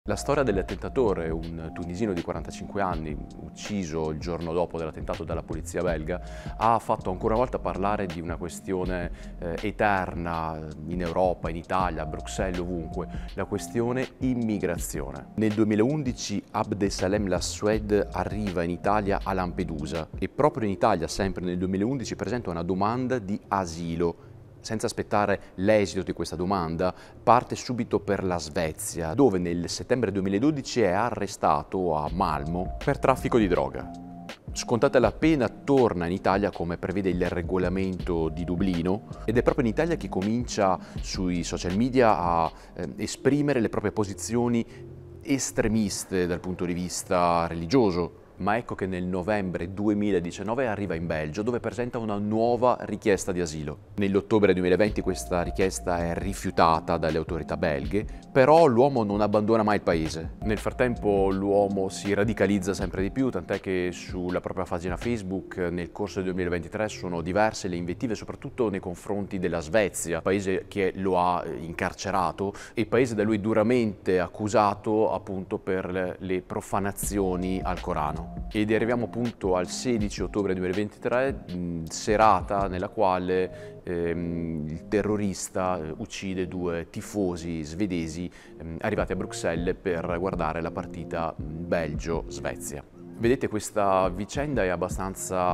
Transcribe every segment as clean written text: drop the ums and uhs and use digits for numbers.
La storia dell'attentatore, un tunisino di 45 anni, ucciso il giorno dopo dell'attentato dalla polizia belga, ha fatto ancora una volta parlare di una questione eterna in Europa, in Italia, a Bruxelles, ovunque, la questione immigrazione. Nel 2011 Abdesalem Lassued arriva in Italia a Lampedusa e proprio in Italia, sempre nel 2011, presenta una domanda di asilo. Senza aspettare l'esito di questa domanda, parte subito per la Svezia, dove nel settembre 2012 è arrestato a Malmo per traffico di droga. Scontata la pena, torna in Italia come prevede il regolamento di Dublino ed è proprio in Italia che comincia sui social media a esprimere le proprie posizioni estremiste dal punto di vista religioso. Ma ecco che nel novembre 2019 arriva in Belgio, dove presenta una nuova richiesta di asilo. Nell'ottobre 2020 questa richiesta è rifiutata dalle autorità belghe, però l'uomo non abbandona mai il paese. Nel frattempo l'uomo si radicalizza sempre di più, tant'è che sulla propria pagina Facebook nel corso del 2023 sono diverse le invettive, soprattutto nei confronti della Svezia, paese che lo ha incarcerato e paese da lui duramente accusato appunto per le profanazioni al Corano. Ed arriviamo appunto al 16 ottobre 2023, serata nella quale il terrorista uccide due tifosi svedesi arrivati a Bruxelles per guardare la partita Belgio-Svezia. Vedete, questa vicenda è abbastanza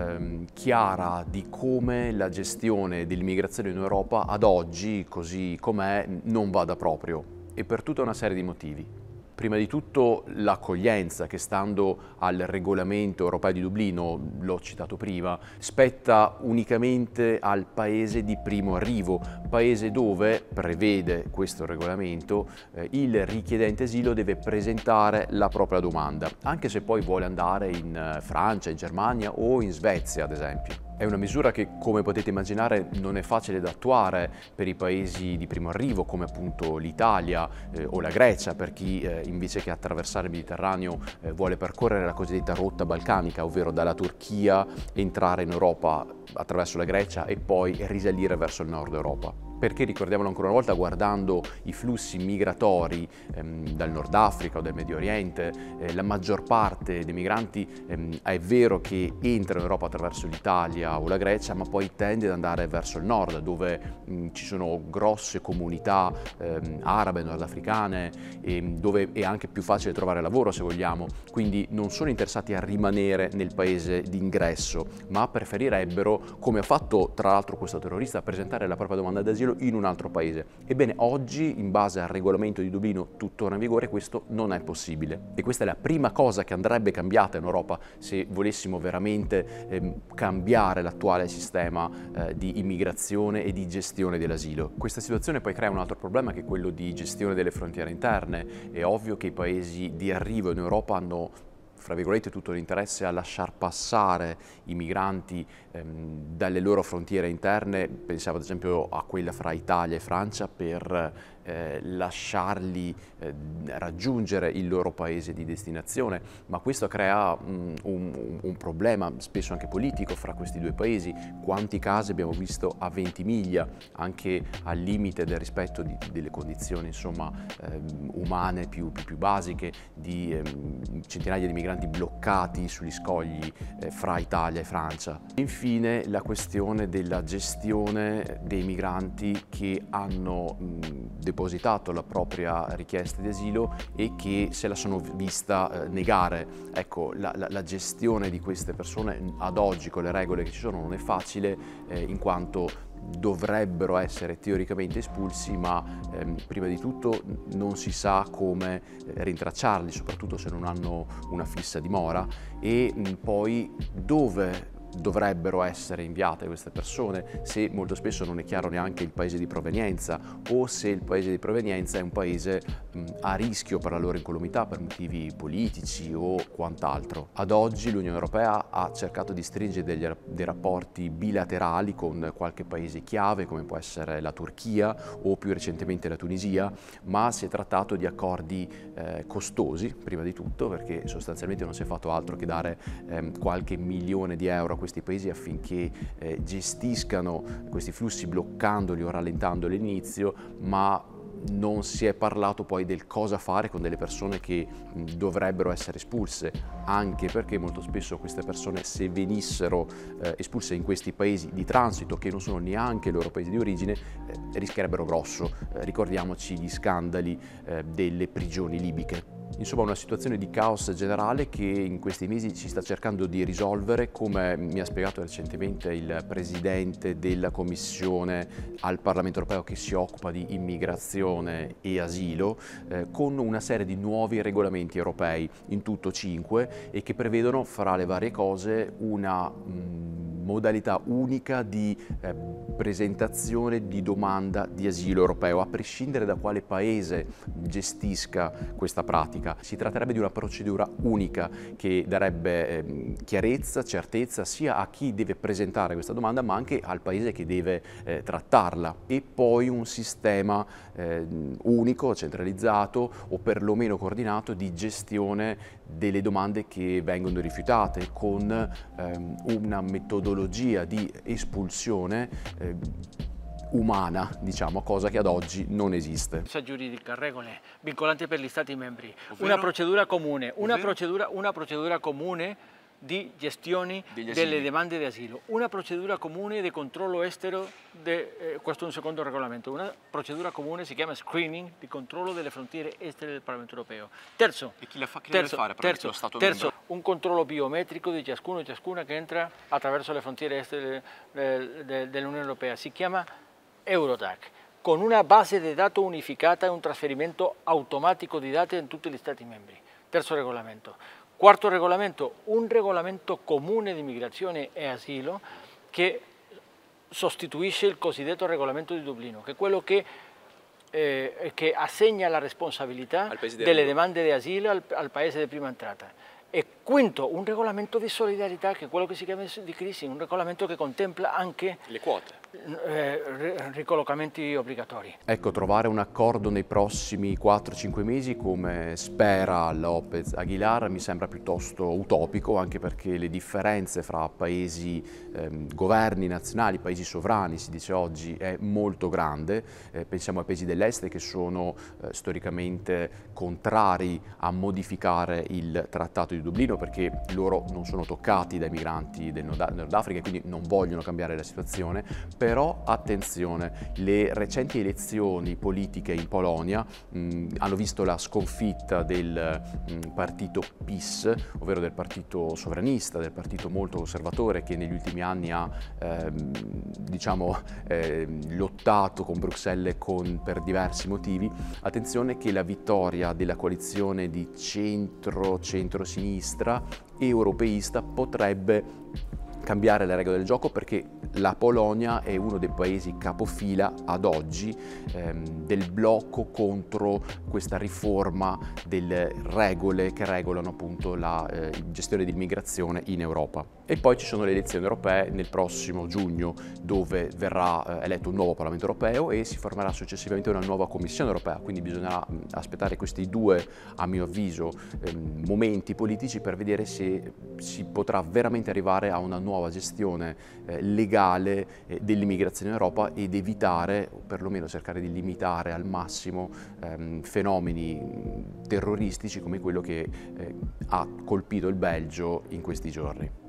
chiara di come la gestione dell'immigrazione in Europa ad oggi, così com'è, non vada proprio, e per tutta una serie di motivi. Prima di tutto l'accoglienza che, stando al regolamento europeo di Dublino, l'ho citato prima, spetta unicamente al paese di primo arrivo, paese dove, prevede questo regolamento, il richiedente asilo deve presentare la propria domanda, anche se poi vuole andare in Francia, in Germania o in Svezia, ad esempio. È una misura che, come potete immaginare, non è facile da attuare per i paesi di primo arrivo, come appunto l'Italia o la Grecia, per chi invece che attraversare il Mediterraneo vuole percorrere la cosiddetta rotta balcanica, ovvero dalla Turchia entrare in Europa attraverso la Grecia e poi risalire verso il nord Europa. Perché, ricordiamolo ancora una volta, guardando i flussi migratori dal Nord Africa o dal Medio Oriente, la maggior parte dei migranti è vero che entra in Europa attraverso l'Italia o la Grecia, ma poi tende ad andare verso il nord, dove ci sono grosse comunità arabe, nordafricane, dove è anche più facile trovare lavoro, se vogliamo. Quindi non sono interessati a rimanere nel paese d'ingresso, ma preferirebbero, come ha fatto tra l'altro questo terrorista, presentare la propria domanda d'asilo in un altro paese. Ebbene, oggi, in base al regolamento di Dublino tuttora in vigore, questo non è possibile. E questa è la prima cosa che andrebbe cambiata in Europa se volessimo veramente cambiare l'attuale sistema di immigrazione e di gestione dell'asilo. Questa situazione poi crea un altro problema, che è quello di gestione delle frontiere interne. È ovvio che i paesi di arrivo in Europa hanno, fra virgolette, tutto l'interesse a lasciar passare i migranti dalle loro frontiere interne. Pensavo ad esempio a quella fra Italia e Francia, per lasciarli raggiungere il loro paese di destinazione, ma questo crea un problema spesso anche politico fra questi due paesi. Quanti casi abbiamo visto a Ventimiglia, anche al limite del rispetto delle condizioni, insomma, umane più basiche, di centinaia di migranti bloccati sugli scogli fra Italia e Francia. Infine la questione della gestione dei migranti che hanno depositato la propria richiesta di asilo e che se la sono vista negare. Ecco, la gestione di queste persone ad oggi, con le regole che ci sono, non è facile, in quanto dovrebbero essere teoricamente espulsi, ma prima di tutto non si sa come rintracciarli, soprattutto se non hanno una fissa dimora, e poi dove dovrebbero essere inviate queste persone, se molto spesso non è chiaro neanche il paese di provenienza, o se il paese di provenienza è un paese a rischio per la loro incolumità per motivi politici o quant'altro. Ad oggi l'Unione Europea ha cercato di stringere dei rapporti bilaterali con qualche paese chiave, come può essere la Turchia o più recentemente la Tunisia, ma si è trattato di accordi costosi, prima di tutto, perché sostanzialmente non si è fatto altro che dare qualche milione di euro a questi paesi affinché gestiscano questi flussi bloccandoli o rallentandoli all'inizio, ma non si è parlato poi del cosa fare con delle persone che dovrebbero essere espulse, anche perché molto spesso queste persone, se venissero espulse in questi paesi di transito, che non sono neanche i loro paesi di origine, rischierebbero grosso. Ricordiamoci gli scandali delle prigioni libiche. Insomma, una situazione di caos generale che in questi mesi si sta cercando di risolvere, come mi ha spiegato recentemente il Presidente della Commissione al Parlamento Europeo che si occupa di immigrazione e asilo, con una serie di nuovi regolamenti europei, in tutto 5, e che prevedono, fra le varie cose, una modalità unica di presentazione di domanda di asilo europeo, a prescindere da quale paese gestisca questa pratica. Si tratterebbe di una procedura unica che darebbe chiarezza, certezza sia a chi deve presentare questa domanda, ma anche al paese che deve trattarla, e poi un sistema unico, centralizzato o perlomeno coordinato di gestione delle domande che vengono rifiutate, con una metodologia di espulsione umana, diciamo, cosa che ad oggi non esiste. Giuridica, regole vincolanti per gli Stati membri, una procedura comune, una procedura comune di gestione delle domande di asilo, una procedura comune di controllo estero, questo è un secondo regolamento, una procedura comune si chiama screening di controllo delle frontiere estere del Parlamento Europeo. Terzo, e chi deve fare lo Stato membro? Un controllo biometrico di ciascuno e ciascuna che entra attraverso le frontiere estere dell'Unione Europea, si chiama Eurodac, con una base di dati unificata e un trasferimento automatico di dati in tutti gli Stati membri. Terzo regolamento. Quarto regolamento, un regolamento comune di migrazione e asilo che sostituisce il cosiddetto regolamento di Dublino, che è quello che assegna la responsabilità delle domande di asilo al paese di prima entrata. E quinto, un regolamento di solidarietà, che è quello che si chiama di crisi, un regolamento che contempla anche le quote, ricollocamenti obbligatori. Ecco, trovare un accordo nei prossimi 4-5 mesi, come spera López Aguilar, mi sembra piuttosto utopico, anche perché le differenze fra paesi, governi nazionali, paesi sovrani, si dice oggi, è molto grande. Pensiamo ai paesi dell'est che sono storicamente contrari a modificare il Trattato di Dublino, perché loro non sono toccati dai migranti del Nord Africa e quindi non vogliono cambiare la situazione. Però attenzione, le recenti elezioni politiche in Polonia hanno visto la sconfitta del partito PiS, ovvero del partito sovranista, del partito molto conservatore che negli ultimi anni ha lottato con Bruxelles per diversi motivi. Attenzione che la vittoria della coalizione di centro-centrosinistra europeista potrebbe cambiare le regole del gioco, perché la Polonia è uno dei paesi capofila ad oggi del blocco contro questa riforma delle regole che regolano appunto la gestione dell'immigrazione in Europa. E poi ci sono le elezioni europee nel prossimo giugno, dove verrà eletto un nuovo Parlamento europeo e si formerà successivamente una nuova Commissione europea, quindi bisognerà aspettare questi due, a mio avviso, momenti politici per vedere se si potrà veramente arrivare a una nuova gestione legale dell'immigrazione in Europa ed evitare, o perlomeno cercare di limitare al massimo fenomeni terroristici come quello che ha colpito il Belgio in questi giorni.